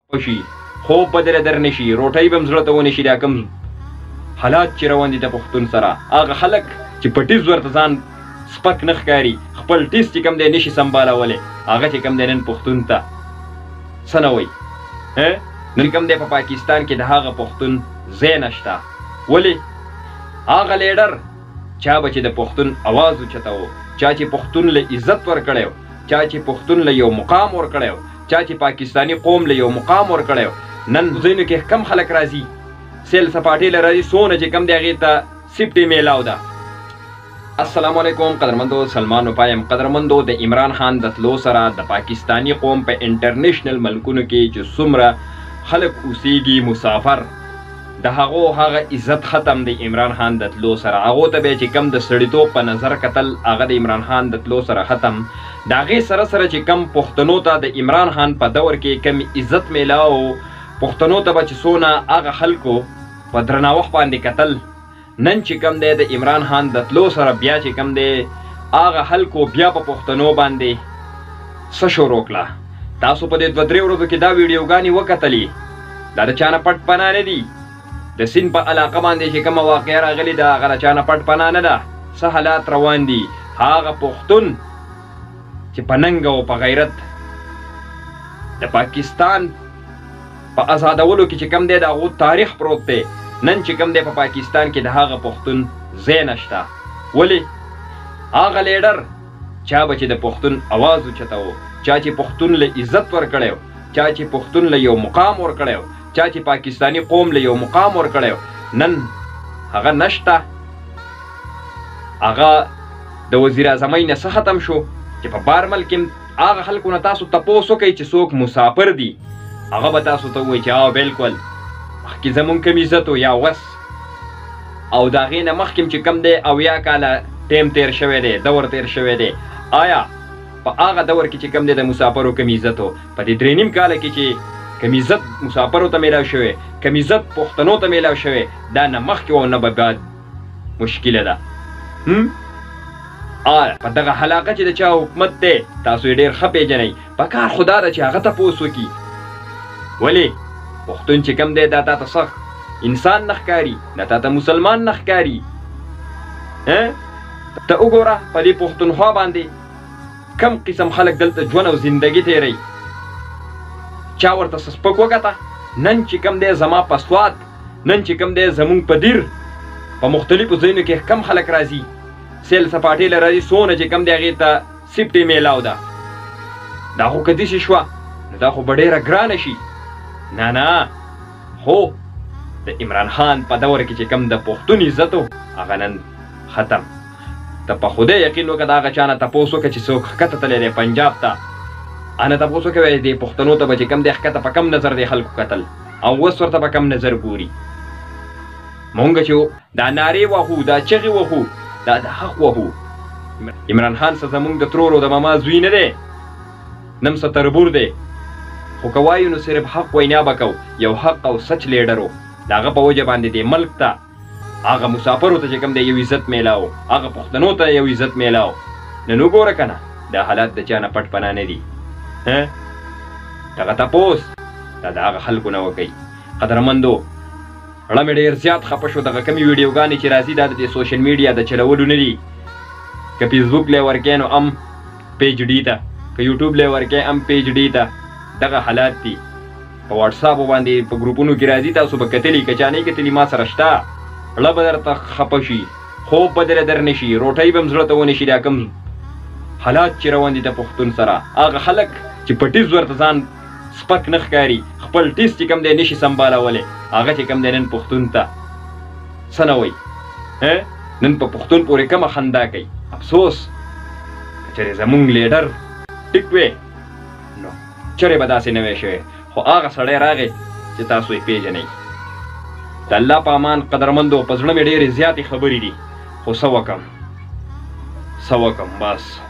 شي، خوب به در نشي، روټۍ به هم زړه ته ونشي. دا کوم حالات چې روان دي د پښتون سره، هغه خلک چې په ټیز ورته ځان سپک نه ښکاري، خپل ټیز چې کوم دی نشي سمبالولی، هغه چې کوم دی نن پښتون ته څه نه وایي. نن کوم دی په پاکستان کې د هغه پښتون ځای نشته. ولې؟ هغه لیډر چا به چې د پښتون اواز اوچته و، چا چې پښتون له عزت ورکړی و، چا چې پښتون له یو مقام ورکړی و، چا چې پاکستاني قوم له یو مقام ورکړی و. نن ځینو کې کم خلک راځي، سیل سپاټې له راځي، څونه چې کم دی هغې ته سیفټي میلاو ده. السلام علیکم قدرمندو، سلمان وپایم. قدرمندو، د عمران خان د تلو سره د پاکستانی قوم په انټرنیشنل ملکونو کې چې څومره خلک اوسیږي مسافر، د هغه عزت ختم دی عمران خان د تلو سره. هغو ته به چې کم د سړیتوب په نظر کتل، هغه د عمران خان د تلو سره ختم. د هغې سره سره چې کم پښتنو ته د عمران خان په دور کې کم عزت میلاو، پښتنو ته به چې څونه هغه خلکو په درناوښت باندې کتل، نن چې کم دی د عمران خان د تلو سره بیا چې کم دی هغه خلکو بیا په پښتنو باندې څه شروع کړه. تاسو په دې 2-3 ورځو کې دا ویډیوګانې وکتلې، دا د چا نه پټ پناه نه دي. د سیند په علاقه باندې چې کومه واقعه راغلې ده، هغه د چا نه پټ پناه نه ده. څه حالات روان دي، هغه پښتون چې په ننګ او په غیرت د پاکستان په آزادولو کې چې کم دی د هغو تاریخ پروت دی، نن چې کم دی په پاکستان کې د هغه پښتون ځای نشته. ولې؟ هغه لیډر چا به چې د پښتون اواز اوچته و، چا چې پښتون له عزت ورکړی و، چا چې پښتون له یو مقام ورکړی و، چا چې پاکستاني قوم له یو مقام ورکړی و، نن هغه نشته. هغه د وزیر اعظمۍ نه څه ختم شو چې په بارمل کې هغه خلکو نه تاسو تپوس وکئ چې څوک مسافر دي، هغه به تاسو ته ووایي چې بالکل مخکې زمونږ کم عزت و یا وس. او د هغې نه مخکې چې کم دی 80 کاله ټیم تیر شوی دی، دور تیر شوی دی. آیا په هغه دور کې چې کم دی د مسافرو کم عزت و، په دې 3.5 کاله کې چې کم عزت مسافرو ته میلاو شوی، کم عزت پښتنو ته میلاو شوی، دا نه مخکې او نه به بعد مشکله ده. په دغه حلاقه چې د چا حکومت دی، تاسو یې ډېر ښه پېژنئ. په کار خو دا ده چې هغه تپوس وکړي. ولې؟ پښتون چې کم دی دا تا ته سخت انسان نه ښکاري، دا تا ته مسلمان نه ښکاري. ته وګوره په دې پښتونخوا باندې کم قسم خلک دلته ژوند او زندګي تېروي. چا ورته څه سپک وکته؟ نن چې کم دی زما په سوات، نن چې کم دی زمونږ په دیر، په مختلفو ځایونو کې کم خلک راځي، سیل سپاټې له راځي، څونه چې کم دی هغې ته سیفټي میلاو ده. دا خو که داسې شوه نو دا خو به ډېره ګرانه شي. نه خو د عمران خان په دور کې چې کم د پښتون عزت و، هغه نن ختم. ته په خدای یقین وکړه د هغه چا نه تپوس وکړه چې څوک ښکته تللی دی پنجاب ته، انه تپوس وکړه د پښتنو ته به چې کم دی ښکته په کم نظر دی خلکو کتل، او اوس ورته په کم نظر ګوري. مونږ چې دا نارې وهو، دا چغې وهو، دا د حق وهو. عمران خان څه زمونږ د ترور او د ماما زوی نه دی، نم څه تربور دی. خو که وایو نو صرف حق وینا به کو. یو حق او سچ لیډر و، د هغه په وجه باندې دی ملک ته، هغه مسافرو ته چې کوم دی یو عزت میلاو، هغه پښتنو ته یو عزت میلاو. نن وګوره که نه دا حالات د چا نه پټ پناه نه دي. دغه تپوس دا د هغه خلکو نه وکئ. قدرمندو، زړه مې ډېر زیات خفه شو. دغه کمې ویډیوګانې چې راځي دا د دې سوشل میډیا د چلولو نه دي. که فیسبوک لی ورکې نو هم پیج ډي ته، که یوټیوب لی ورکې هم پیج ډي ته. دغه حالات دي. په واټساپ باندې په ګروپونو کې راځي، تاسو به کتلي، که چا نه کتلي ما سره شته. زړه به درته خفه شي، خوب به در نشي، روټۍ به هم زړه ته ونشي. دا کوم حالات چې روان دي د پښتون سره، هغه خلک چې په ټیز ورته ځان سپک نه ښکاري، خپل ټیز چې کم دی نشي سمبالولی، هغه چې کم دی نن پښتون ته څه نه وایي. نن په پښتون پورې کومه خندا کوي. افسوس که چېرې زمونږ لیډر ټیک وی نو چېرې به داسې نه وی شوی. خو هغه سړی راغی چې تاسو یې پېژنئ. د الله په امان قدرمندو، په زړه مې ډېرې زیاتې خبرې دي، خو څه وکړم بس.